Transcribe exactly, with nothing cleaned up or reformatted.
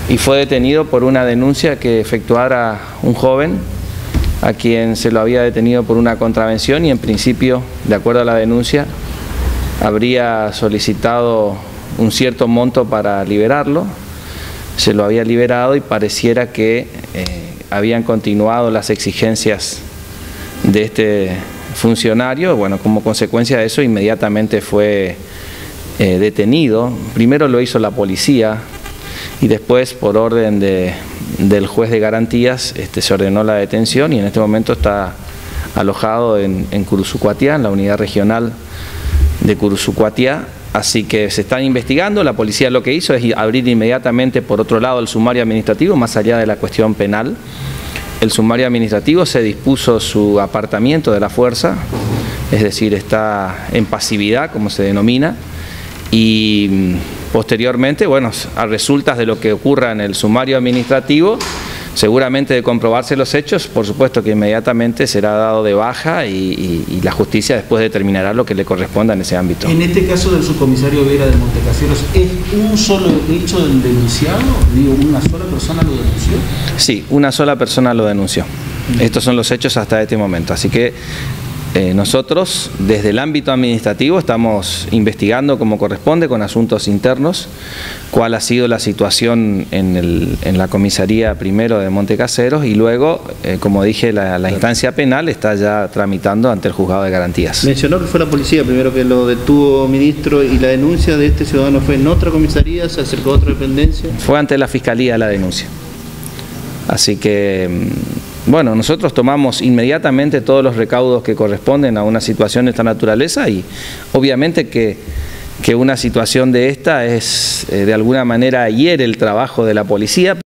y fue detenido por una denuncia que efectuara un joven a quien se lo había detenido por una contravención y en principio, de acuerdo a la denuncia, habría solicitado un cierto monto para liberarlo, se lo había liberado y pareciera que eh, habían continuado las exigencias de este funcionario. Bueno, como consecuencia de eso inmediatamente fue eh, detenido. Primero lo hizo la policía y después por orden de, del juez de garantías este, se ordenó la detención y en este momento está alojado en, en Curuzucuatiá, en la unidad regional de Curuzucuatiá. Así que se están investigando, la policía lo que hizo es abrir inmediatamente por otro lado el sumario administrativo, más allá de la cuestión penal. El sumario administrativo se dispuso su apartamiento de la fuerza, es decir, está en pasividad, como se denomina, y posteriormente, bueno, a resultas de lo que ocurra en el sumario administrativo, seguramente de comprobarse los hechos, por supuesto que inmediatamente será dado de baja y, y, y la justicia después determinará lo que le corresponda en ese ámbito. En este caso del subcomisario Vera de Montecaseros, ¿es un solo hecho del denunciado? Digo, ¿una sola persona lo denunció? Sí, una sola persona lo denunció. Estos son los hechos hasta este momento, así que Eh, nosotros desde el ámbito administrativo estamos investigando como corresponde con asuntos internos cuál ha sido la situación en, el, en la comisaría primero de Montecaseros y luego, eh, como dije, la, la instancia penal está ya tramitando ante el juzgado de garantías. Mencionó que fue la policía primero que lo detuvo, ministro, y la denuncia de este ciudadano fue en otra comisaría, se acercó a otra dependencia. Fue ante la Fiscalía la denuncia. Así que bueno, nosotros tomamos inmediatamente todos los recaudos que corresponden a una situación de esta naturaleza y obviamente que, que una situación de esta es eh, de alguna manera hiere el trabajo de la policía.